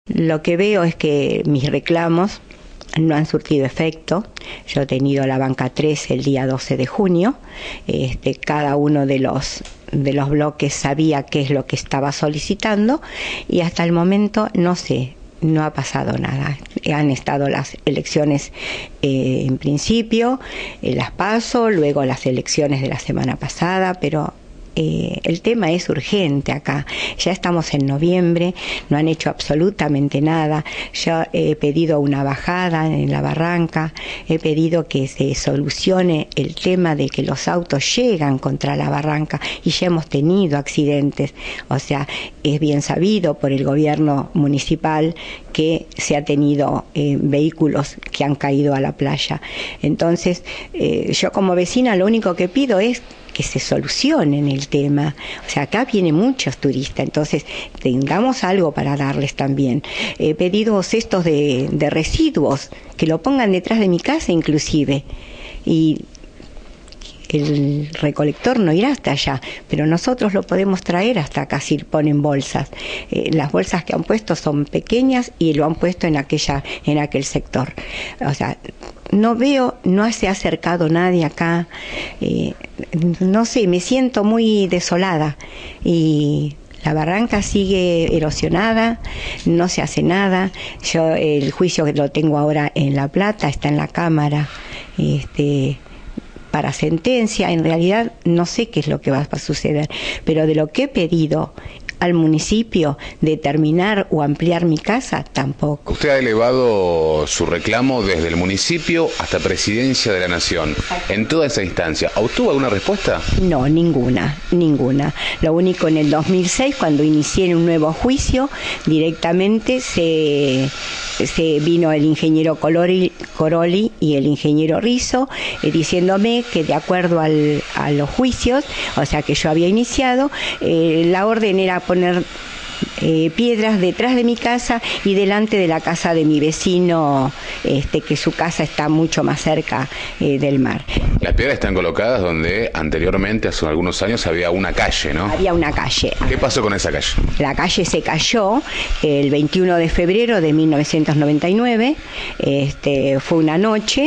Lo que veo es que mis reclamos no han surtido efecto. Yo he tenido la banca 3 el día 12 de junio. Cada uno de los bloques sabía qué es lo que estaba solicitando y hasta el momento no ha pasado nada. Han estado las elecciones en principio, las PASO, luego las elecciones de la semana pasada, pero el tema es urgente acá. Ya estamos en noviembre, no han hecho absolutamente nada. Yo he pedido una bajada en la barranca, he pedido que se solucione el tema de que los autos llegan contra la barranca y ya hemos tenido accidentes. O sea, es bien sabido por el gobierno municipal que se ha tenido vehículos que han caído a la playa. Entonces, yo como vecina lo único que pido es que se solucionen el tema. O sea, acá vienen muchos turistas, entonces tengamos algo para darles también. He pedido cestos de residuos, que lo pongan detrás de mi casa inclusive, y el recolector no irá hasta allá, pero nosotros lo podemos traer hasta acá si ponen bolsas. Las bolsas que han puesto son pequeñas y lo han puesto en aquel sector. O sea, no se ha acercado nadie acá. No sé, me siento muy desolada y la barranca sigue erosionada, no se hace nada. Yo el juicio que lo tengo ahora en La Plata, está en la Cámara, para sentencia. En realidad no sé qué es lo que va a suceder, pero de lo que he pedido al municipio de terminar o ampliar mi casa, tampoco. Usted ha elevado su reclamo desde el municipio hasta Presidencia de la Nación. En toda esa instancia, ¿obtuvo alguna respuesta? No, ninguna. Lo único, en el 2006, cuando inicié un nuevo juicio, directamente se vino el ingeniero Coroli y el ingeniero Rizzo, diciéndome que de acuerdo a los juicios, o sea que yo había iniciado, la orden era poner piedras detrás de mi casa y delante de la casa de mi vecino, que su casa está mucho más cerca del mar. Las piedras están colocadas donde anteriormente, hace algunos años, había una calle, ¿no? Había una calle. ¿Qué pasó con esa calle? La calle se cayó el 21 de febrero de 1999, fue una noche,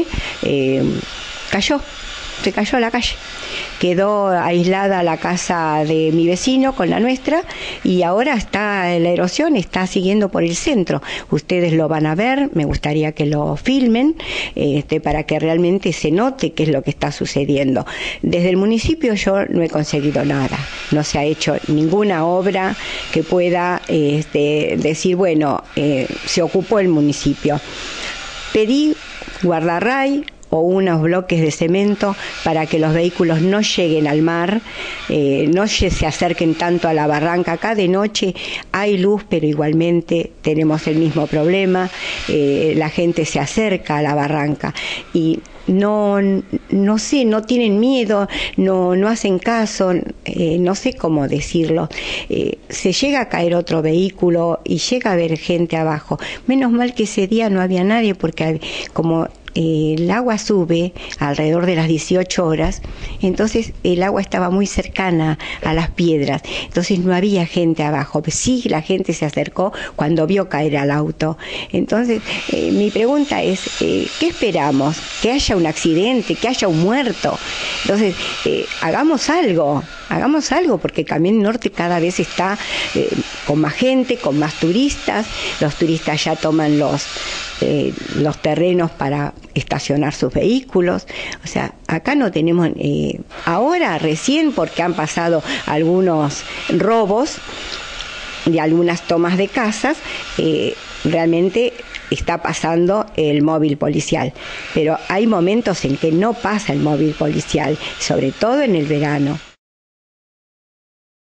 se cayó la calle. Quedó aislada la casa de mi vecino con la nuestra y ahora la erosión está siguiendo por el centro. Ustedes lo van a ver, me gustaría que lo filmen para que realmente se note qué es lo que está sucediendo. Desde el municipio yo no he conseguido nada, no se ha hecho ninguna obra que pueda decir, bueno, se ocupó el municipio. Pedí guardarray o unos bloques de cemento para que los vehículos no lleguen al mar, no se acerquen tanto a la barranca. Acá de noche hay luz, pero igualmente tenemos el mismo problema. La gente se acerca a la barranca y no sé, no tienen miedo, no hacen caso, no sé cómo decirlo. Se llega a caer otro vehículo y llega a haber gente abajo. Menos mal que ese día no había nadie, porque como el agua sube alrededor de las 18 horas, entonces el agua estaba muy cercana a las piedras, entonces no había gente abajo. Sí, la gente se acercó cuando vio caer al auto. Entonces mi pregunta es, ¿qué esperamos? ¿Que haya un accidente? ¿Que haya un muerto? Entonces hagamos algo, porque Camión Norte cada vez está con más gente, con más turistas. Los turistas ya toman los terrenos para estacionar sus vehículos. O sea, acá no tenemos, ahora recién, porque han pasado algunos robos de algunas tomas de casas, realmente está pasando el móvil policial, pero hay momentos en que no pasa el móvil policial, sobre todo en el verano.